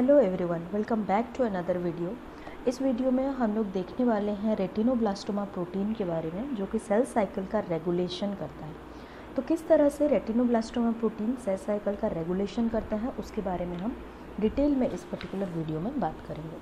Hello everyone, welcome back to another video. इस वीडियो में हम लोग देखने वाले हैं रेटिनोब्लास्टोमा प्रोटीन के बारे में, जो कि सेल साइकिल का रेगुलेशन करता है। तो किस तरह से रेटिनोब्लास्टोमा प्रोटीन सेल साइकिल का रेगुलेशन करता है, उसके बारे में हम डिटेल में इस पर्टिकुलर वीडियो में बात करेंगे।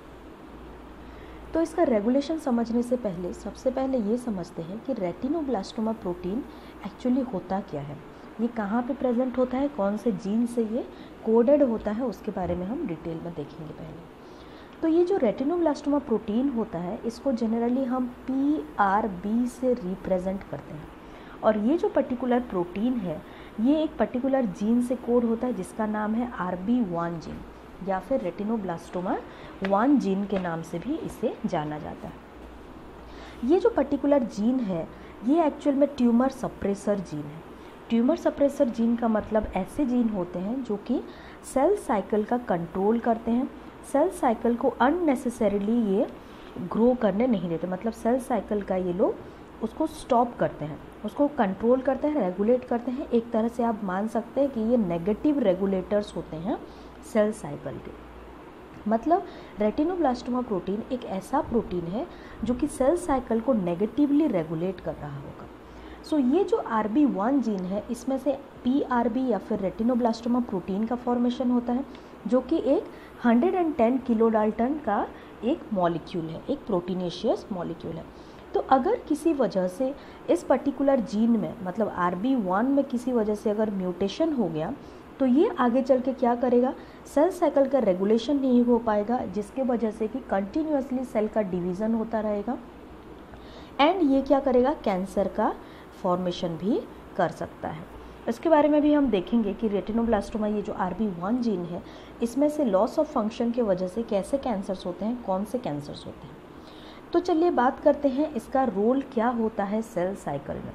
तो इसका रेगुलेशन समझने से पहले सबसे पहले ये समझते हैं कि रेटिनोब्लास्टोमा प्रोटीन एक्चुअली होता क्या है, ये कहाँ पे प्रेजेंट होता है, कौन से जीन से ये कोडेड होता है, उसके बारे में हम डिटेल में देखेंगे पहले। तो ये जो रेटिनोब्लास्टोमा प्रोटीन होता है, इसको जनरली हम PRB से रिप्रेजेंट करते हैं। और ये जो पर्टिकुलर प्रोटीन है, ये एक पर्टिकुलर जीन से कोड होता है जिसका नाम है RB1 जीन, या फिर रेटिनोब्लास्टोमा 1 जीन के नाम से भी इसे जाना जाता है। ये जो पर्टिकुलर जीन है, ये एक्चुअल में ट्यूमर सप्रेसर जीन है। ट्यूमर सप्रेसर जीन का मतलब ऐसे जीन होते हैं जो कि सेल साइकिल का कंट्रोल करते हैं, सेल साइकिल को अननेसेसरीली ये ग्रो करने नहीं देते। मतलब सेल साइकिल का ये लोग उसको स्टॉप करते हैं, उसको कंट्रोल करते हैं, रेगुलेट करते हैं। एक तरह से आप मान सकते हैं कि ये नेगेटिव रेगुलेटर्स होते हैं सेल साइकिल के। मतलब रेटिनोब्लास्टोमा प्रोटीन एक ऐसा प्रोटीन है जो कि सेल साइकिल को नेगेटिवली रेगुलेट कर रहा होगा। सो ये जो RB1 जीन है, इसमें से PRB या फिर रेटिनोब्लास्टोमा प्रोटीन का फॉर्मेशन होता है, जो कि एक 110 किलोडाल्टन का एक मॉलिक्यूल है, एक प्रोटीनेशियस मॉलिक्यूल है। तो अगर किसी वजह से इस पर्टिकुलर जीन में, मतलब RB1 में किसी वजह से अगर म्यूटेशन हो गया, तो ये आगे चल के क्या करेगा, सेल साइकिल का रेगुलेशन नहीं हो पाएगा, जिसके वजह से कि कंटिन्यूसली सेल का डिवीज़न होता रहेगा एंड ये क्या करेगा, कैंसर का फॉर्मेशन भी कर सकता है। इसके बारे में भी हम देखेंगे कि रेटिनोब्लास्टोमा, ये जो RB1 जीन है, इसमें से लॉस ऑफ फंक्शन की वजह से कैसे कैंसर्स होते हैं, कौन से कैंसर्स होते हैं। तो चलिए बात करते हैं इसका रोल क्या होता है सेल साइकिल में।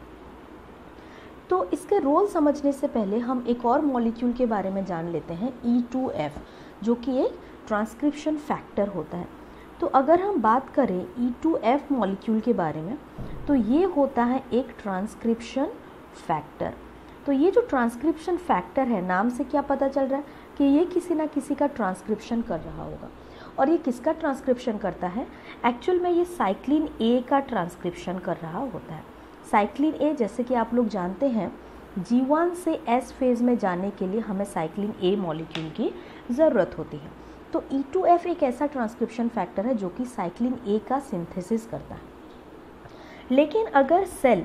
तो इसके रोल समझने से पहले हम एक और मॉलिक्यूल के बारे में जान लेते हैं, E2F, जो कि एक ट्रांसक्रिप्शन फैक्टर होता है। तो अगर हम बात करें E2F मॉलिक्यूल के बारे में, तो ये होता है एक ट्रांसक्रिप्शन फैक्टर। तो ये जो ट्रांसक्रिप्शन फैक्टर है, नाम से क्या पता चल रहा है कि ये किसी ना किसी का ट्रांसक्रिप्शन कर रहा होगा। और ये किसका ट्रांसक्रिप्शन करता है, एक्चुअल में ये साइक्लिन A का ट्रांसक्रिप्शन कर रहा होता है। साइक्लिन A, जैसे कि आप लोग जानते हैं, G1 से S फेज़ में जाने के लिए हमें साइक्लिन A मॉलिक्यूल की ज़रूरत होती है। तो E2F एक ऐसा ट्रांसक्रिप्शन फैक्टर है जो कि साइक्लिन A का सिंथेसिस करता है। लेकिन अगर सेल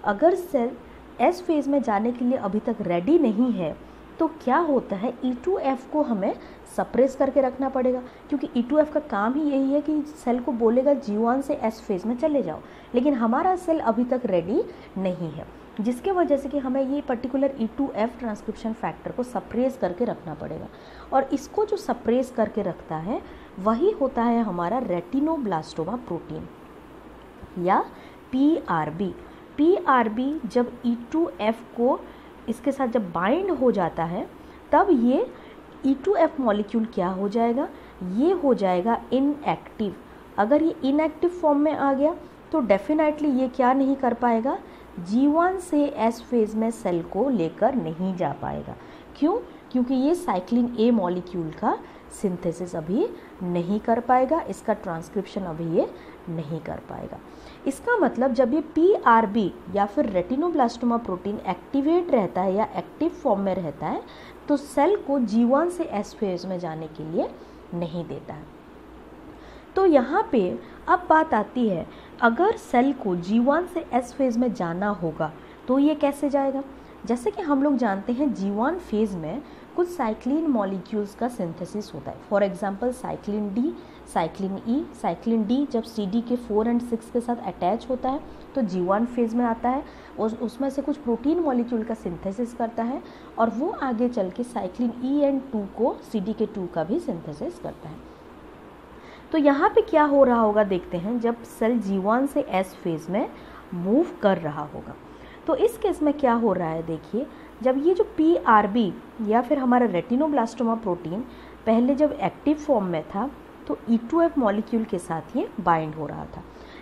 S फेज़ में जाने के लिए अभी तक रेडी नहीं है, तो क्या होता है, E2F को हमें सप्रेस करके रखना पड़ेगा, क्योंकि E2F का काम ही यही है कि सेल को बोलेगा G1 से S फेज़ में चले जाओ। लेकिन हमारा सेल अभी तक रेडी नहीं है, जिसके वजह से कि हमें ये पर्टिकुलर E2F ट्रांसक्रिप्शन फैक्टर को सप्रेस करके रखना पड़ेगा। और इसको जो सप्रेस करके रखता है, वही होता है हमारा रेटिनोब्लास्टोमा प्रोटीन या PRB। PRB जब E2F को इसके साथ जब बाइंड हो जाता है, तब ये E2F मॉलिक्यूल क्या हो जाएगा, ये हो जाएगा इनएक्टिव। अगर ये इनएक्टिव फॉर्म में आ गया, तो डेफिनेटली ये क्या नहीं कर पाएगा, G1 से S फेज़ में सेल को लेकर नहीं जा पाएगा। क्यों? क्योंकि ये साइक्लिन A मॉलिक्यूल का सिंथेसिस अभी नहीं कर पाएगा, इसका ट्रांसक्रिप्शन अभी ये नहीं कर पाएगा। इसका मतलब जब ये PRB या फिर रेटिनोब्लास्टोमा प्रोटीन एक्टिवेट रहता है या एक्टिव फॉर्म में रहता है, तो सेल को G1 से S फेज़ में जाने के लिए नहीं देता है। तो यहाँ पे अब बात आती है, अगर सेल को G1 से S फेज़ में जाना होगा, तो ये कैसे जाएगा। जैसे कि हम लोग जानते हैं, G1 फेज़ में कुछ साइक्लिन मॉलिक्यूल्स का सिंथेसिस होता है। For example cyclin D, cyclin E। Cyclin D जब CD के 4 और 6 के साथ अटैच होता है, तो G1 फेज़ में आता है, उसमें से कुछ प्रोटीन मॉलिक्यूल का सिंथेसिस करता है, और वो आगे चल के साइक्लिन E एंड 2 को CD के 2 का भी सिंथेसिस करता है। तो यहाँ पे क्या हो रहा होगा, देखते हैं, जब सेल G1 से S फेज़ में मूव कर रहा होगा, तो इस केस में क्या हो रहा है, देखिए, जब ये जो PRB या फिर हमारा रेटिनोब्लास्टोमा प्रोटीन पहले जब एक्टिव फॉर्म में था, तो E2F मॉलिक्यूल के साथ ये बाइंड हो रहा था।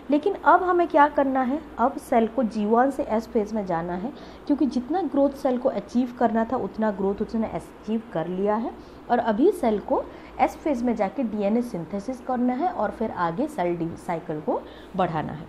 लेकिन अब हमें क्या करना है, अब सेल को G1 से S फेज़ में जाना है, क्योंकि जितना ग्रोथ सेल को अचीव करना था उतना ग्रोथ उसने अचीव कर लिया है। और अभी सेल को S फेज़ में जाके DNA सिंथेसिस करना है और फिर आगे सेल साइकिल को बढ़ाना है।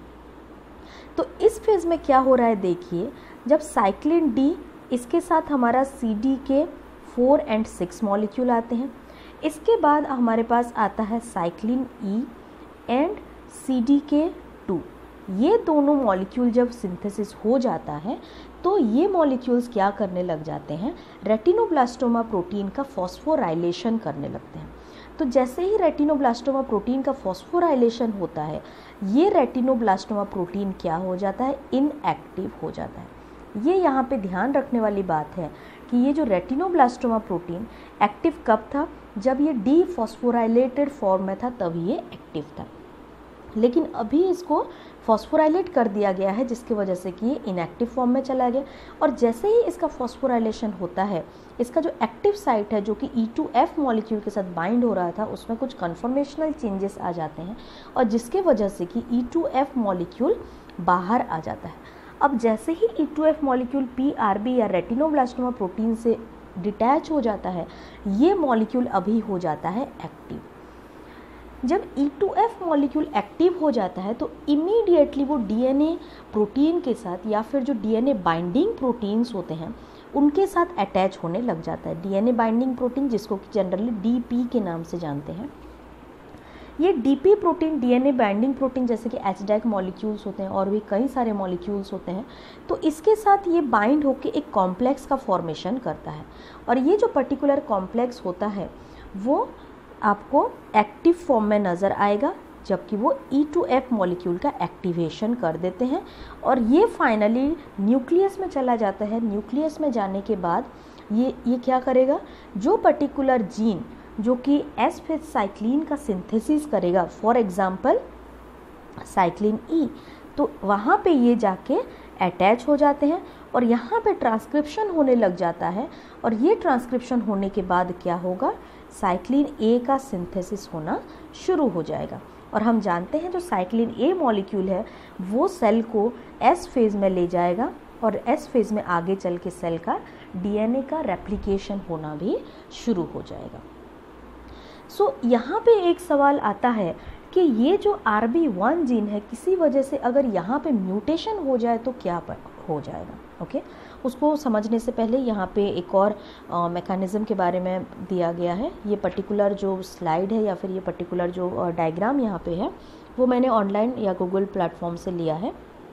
तो इस फेज़ में क्या हो रहा है देखिए, जब साइक्लिन D इसके साथ हमारा CDK 4 और 6 मॉलिक्यूल आते हैं, इसके बाद हमारे पास आता है साइक्लिन E एंड CDK 2। ये दोनों मॉलिक्यूल जब सिंथेसिस हो जाता है तो ये मॉलिक्यूल्स क्या करने लग जाते हैं, रेटिनोब्लास्टोमा प्रोटीन का फॉस्फोराइलेशन करने लगते हैं। तो जैसे ही रेटिनोब्लास्टोमा प्रोटीन का फॉस्फोराइलेशन होता है, ये रेटिनोब्लास्टोमा प्रोटीन क्या हो जाता है, इनएक्टिव हो जाता है। ये यहाँ पे ध्यान रखने वाली बात है कि ये जो रेटिनोब्लास्टोमा प्रोटीन एक्टिव कब था, जब ये डीफॉस्फोराइलेटेड फॉर्म में था तभी ये एक्टिव था। लेकिन अभी इसको फॉस्फोराइलेट कर दिया गया है, जिसकी वजह से कि ये इनएक्टिव फॉर्म में चला गया। और जैसे ही इसका फॉस्फोराइलेशन होता है, इसका जो एक्टिव साइट है जो कि E2F मॉलिक्यूल के साथ बाइंड हो रहा था, उसमें कुछ कन्फर्मेशनल चेंजेस आ जाते हैं और जिसके वजह से कि E2F मॉलिक्यूल बाहर आ जाता है। अब जैसे ही E2F मॉलिक्यूल PRB या रेटिनोब्लास्टोमा प्रोटीन से डिटैच हो जाता है, ये मॉलिक्यूल अभी हो जाता है एक्टिव। जब E2F मॉलिक्यूल एक्टिव हो जाता है तो इमीडिएटली वो DNA प्रोटीन के साथ या फिर जो DNA बाइंडिंग प्रोटीन्स होते हैं उनके साथ अटैच होने लग जाता है। DNA बाइंडिंग प्रोटीन, जिसको कि जनरली DP के नाम से जानते हैं, ये DP protein, DNA binding protein, जैसे कि HDAC मॉलिक्यूल्स होते हैं और भी कई सारे मॉलिक्यूल्स होते हैं, तो इसके साथ ये बाइंड होकर एक कॉम्प्लेक्स का फॉर्मेशन करता है। और ये जो पर्टिकुलर कॉम्प्लेक्स होता है वो आपको एक्टिव फॉर्म में नज़र आएगा, जबकि वो E2F मॉलिक्यूल का एक्टिवेशन कर देते हैं और ये फाइनली न्यूक्लियस में चला जाता है। न्यूक्लियस में जाने के बाद ये क्या करेगा, जो पर्टिकुलर जीन जो कि S फेज साइक्लिन का सिंथेसिस करेगा, फॉर एग्जांपल साइक्लिन E, तो वहाँ पे ये जाके अटैच हो जाते हैं और यहाँ पे ट्रांसक्रिप्शन होने लग जाता है। और ये ट्रांसक्रिप्शन होने के बाद क्या होगा, साइक्लिन A का सिंथेसिस होना शुरू हो जाएगा। और हम जानते हैं जो साइक्लिन A मॉलिक्यूल है वो सेल को S फेज़ में ले जाएगा और S फेज़ में आगे चल के सेल का DNA का रेप्लिकेशन होना भी शुरू हो जाएगा। सो यहाँ पे एक सवाल आता है कि ये जो RB1 जीन है, किसी वजह से अगर यहाँ पे म्यूटेशन हो जाए तो क्या हो जाएगा। ओके, उसको समझने से पहले यहाँ पे एक और मैकेनिज़्म के बारे में दिया गया है। ये पर्टिकुलर जो स्लाइड है या फिर ये पर्टिकुलर जो डायग्राम यहाँ पे है वो मैंने ऑनलाइन या गूगल प्लेटफॉर्म से लिया है।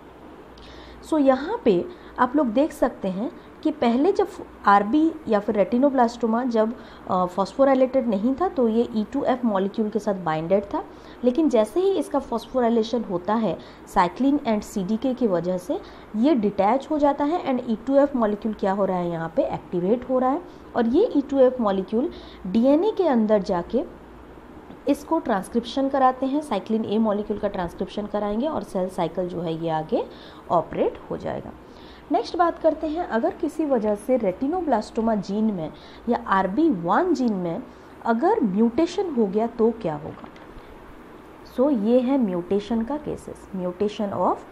सो यहाँ पे आप लोग देख सकते हैं कि पहले जब RB या फिर रेटिनोब्लास्टोमा जब फॉस्फोराइलेटेड नहीं था तो ये E2F मॉलिक्यूल के साथ बाइंडेड था, लेकिन जैसे ही इसका फॉस्फोराइलेशन होता है साइक्लिन एंड CDK की वजह से ये डिटैच हो जाता है एंड E2F मॉलिक्यूल क्या हो रहा है, यहाँ पे एक्टिवेट हो रहा है। और ये E2F मॉलिक्यूल DNA के अंदर जाके इसको ट्रांसक्रिप्शन कराते हैं, साइक्लिन A मॉलिक्यूल का ट्रांसक्रिप्शन कराएंगे और सेल साइकिल जो है ये आगे ऑपरेट हो जाएगा। नेक्स्ट बात करते हैं, अगर किसी वजह से रेटिनोब्लास्टोमा जीन में या RB1 जीन में अगर म्यूटेशन हो गया तो क्या होगा। सो ये है म्यूटेशन का cases, mutation of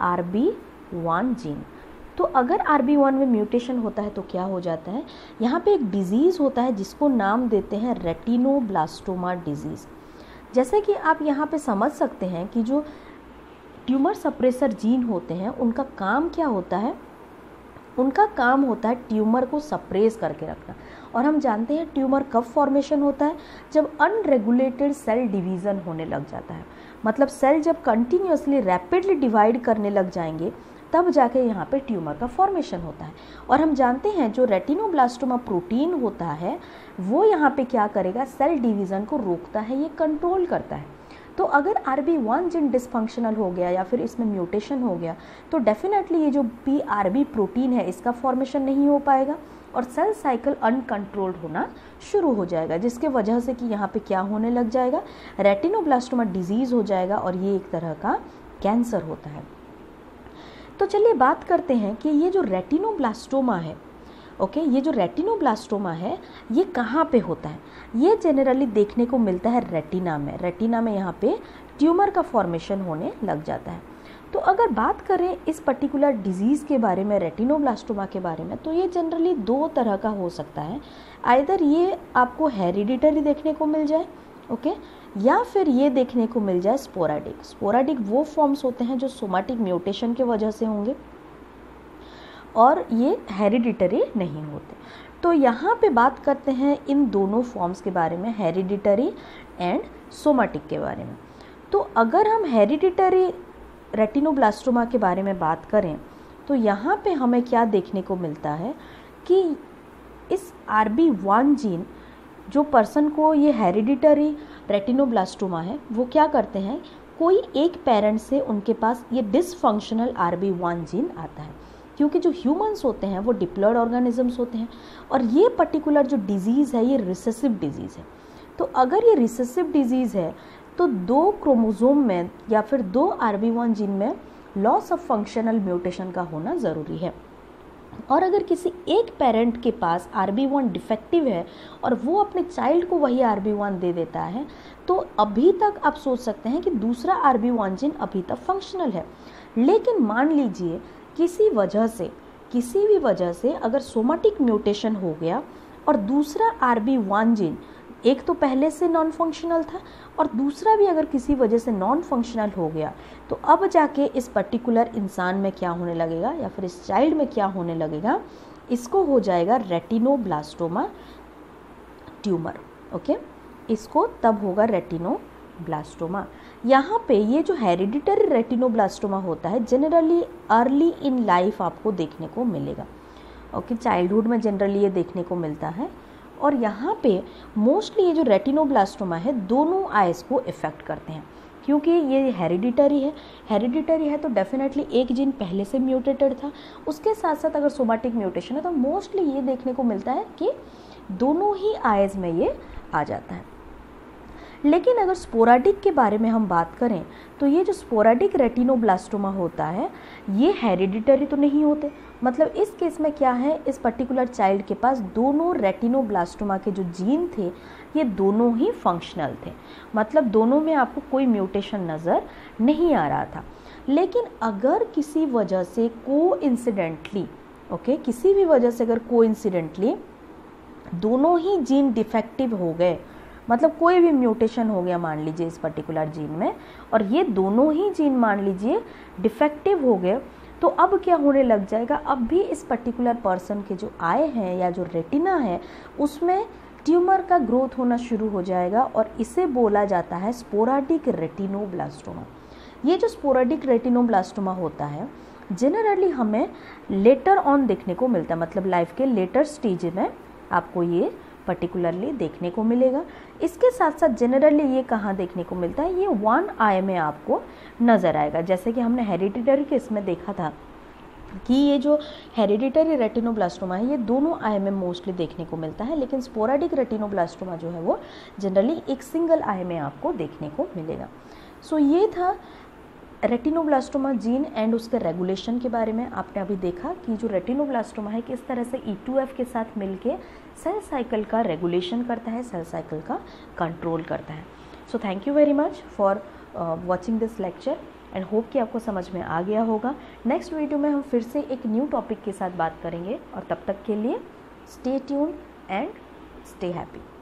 RB1 gene. तो अगर RB1 में म्यूटेशन होता है तो क्या हो जाता है, यहाँ पे एक डिजीज़ होता है जिसको नाम देते हैं रेटिनोब्लास्टोमा डिजीज़। जैसे कि आप यहाँ पे समझ सकते हैं कि जो ट्यूमर सप्रेसर जीन होते हैं उनका काम क्या होता है, उनका काम होता है ट्यूमर को सप्रेस करके रखना। और हम जानते हैं ट्यूमर कब फॉर्मेशन होता है, जब अनरेगुलेटेड सेल डिवीज़न होने लग जाता है। मतलब सेल जब कंटिन्यूसली रैपिडली डिवाइड करने लग जाएंगे तब जाके यहाँ पे ट्यूमर का फॉर्मेशन होता है। और हम जानते हैं जो रेटिनोब्लास्टोमा प्रोटीन होता है वो यहाँ पे क्या करेगा, सेल डिवीज़न को रोकता है, ये कंट्रोल करता है। तो अगर RB1 जीन डिसफंक्शनल हो गया या फिर इसमें म्यूटेशन हो गया तो डेफिनेटली ये जो PRB प्रोटीन है इसका फॉर्मेशन नहीं हो पाएगा और सेल साइकिल अनकंट्रोल्ड होना शुरू हो जाएगा, जिसके वजह से कि यहाँ पे क्या होने लग जाएगा, रेटिनोब्लास्टोमा डिजीज़ हो जाएगा और ये एक तरह का कैंसर होता है। तो चलिए बात करते हैं कि ये जो रेटिनोब्लास्टोमा है ओके, ये जो रेटिनोब्लास्टोमा है ये कहाँ पे होता है? ये जनरली देखने को मिलता है रेटिना में। रेटिना में यहाँ पे ट्यूमर का फॉर्मेशन होने लग जाता है। तो अगर बात करें इस पर्टिकुलर डिजीज़ के बारे में, रेटिनोब्लास्टोमा के बारे में, तो ये जनरली दो तरह का हो सकता है। आइदर ये आपको हेरिडिटरी देखने को मिल जाए, ओके, या फिर ये देखने को मिल जाए स्पोराडिक। स्पोराडिक वो फॉर्म्स होते हैं जो सोमैटिक म्यूटेशन के वजह से होंगे और ये हेरिडिटरी नहीं होते। तो यहाँ पे बात करते हैं इन दोनों फॉर्म्स के बारे में, हेरिडिटरी एंड सोमैटिक के बारे में। तो अगर हम हेरिडिटरी रेटिनोब्लास्टोमा के बारे में बात करें तो यहाँ पे हमें क्या देखने को मिलता है कि इस RB1 जीन, जो पर्सन को ये हेरिडिटरी रेटिनोब्लास्टोमा है, वो क्या करते हैं, कोई एक पेरेंट से उनके पास ये डिसफंक्शनल RB1 जीन आता है। क्योंकि जो ह्यूमंस होते हैं वो डिप्लॉयड ऑर्गेनिजम्स होते हैं और ये पर्टिकुलर जो डिजीज़ है ये रिसेसिव डिजीज़ है। तो अगर ये रिसेसिव डिजीज़ है तो 2 क्रोमोसोम में या फिर 2 RB1 जीन में लॉस ऑफ फंक्शनल म्यूटेशन का होना ज़रूरी है। और अगर किसी एक पेरेंट के पास RB1 डिफेक्टिव है और वो अपने चाइल्ड को वही RB1 दे देता है, तो अभी तक आप सोच सकते हैं कि दूसरा RB1 जीन अभी तक फंक्शनल है। लेकिन मान लीजिए किसी भी वजह से अगर सोमैटिक म्यूटेशन हो गया और दूसरा RB1 जीन, एक तो पहले से नॉन फंक्शनल था और दूसरा भी अगर किसी वजह से नॉन फंक्शनल हो गया, तो अब जाके इस पर्टिकुलर इंसान में क्या होने लगेगा या फिर इस चाइल्ड में क्या होने लगेगा, इसको हो जाएगा रेटिनोब्लास्टोमा ट्यूमर। ओके, इसको तब होगा रेटिनोब्लास्टोमा। यहाँ पे ये जो हेरिडिटरी रेटिनोब्लास्टोमा होता है जनरली अर्ली इन लाइफ आपको देखने को मिलेगा। ओके, चाइल्डहुड में जनरली ये देखने को मिलता है। और यहाँ पे मोस्टली ये जो रेटिनोब्लास्टोमा है दोनों आइज़ को इफ़ेक्ट करते हैं, क्योंकि ये हेरिडिटरी है तो डेफिनेटली एक जीन पहले से म्यूटेटेड था, उसके साथ साथ अगर सोमैटिक म्यूटेशन है तो मोस्टली ये देखने को मिलता है कि दोनों ही आइज़ में ये आ जाता है। लेकिन अगर स्पोराडिक के बारे में हम बात करें तो ये जो स्पोराडिक रेटिनोब्लास्टोमा होता है ये हेरिडिटरी तो नहीं होते। मतलब इस केस में क्या है, इस पर्टिकुलर चाइल्ड के पास दोनों रेटिनोब्लास्टोमा के जो जीन थे ये दोनों ही फंक्शनल थे, मतलब दोनों में आपको कोई म्यूटेशन नज़र नहीं आ रहा था। लेकिन अगर किसी वजह से कोइंसिडेंटली, ओके, किसी भी वजह से अगर कोइंसिडेंटली दोनों ही जीन डिफेक्टिव हो गए, मतलब कोई भी म्यूटेशन हो गया मान लीजिए इस पर्टिकुलर जीन में, और ये दोनों ही जीन मान लीजिए डिफेक्टिव हो गए, तो अब क्या होने लग जाएगा, अब भी इस पर्टिकुलर पर्सन के जो आई हैं या जो रेटिना है उसमें ट्यूमर का ग्रोथ होना शुरू हो जाएगा और इसे बोला जाता है स्पोराडिक रेटिनोब्लास्टोमा। ये जो स्पोराडिक रेटिनोब्लास्टोमा होता है जनरली हमें लेटर ऑन देखने को मिलता है, मतलब लाइफ के लेटर स्टेज में आपको ये पर्टिकुलरली देखने को मिलेगा। इसके साथ साथ जनरली ये कहाँ देखने को मिलता है, ये 1 आई में आपको नज़र आएगा। जैसे कि हमने हेरिडिटरी के इसमें देखा था कि ये जो हेरिडिटरी रेटिनोब्लास्टोमा है ये दोनों आई में मोस्टली देखने को मिलता है, लेकिन स्पोराडिक रेटिनोब्लास्टोमा जो है वो जनरली एक सिंगल आई में आपको देखने को मिलेगा। सो ये था रेटिनोब्लास्टोमा जीन एंड उसके रेगुलेशन के बारे में। आपने अभी देखा कि जो रेटिनोब्लास्टोमा है किस तरह से E2F के साथ मिलके सेल साइकिल का रेगुलेशन करता है, सेल साइकिल का कंट्रोल करता है। So thank you very much for watching this lecture and hope कि आपको समझ में आ गया होगा। नेक्स्ट वीडियो में हम फिर से एक न्यू टॉपिक के साथ बात करेंगे और तब तक के लिए stay tuned and stay happy.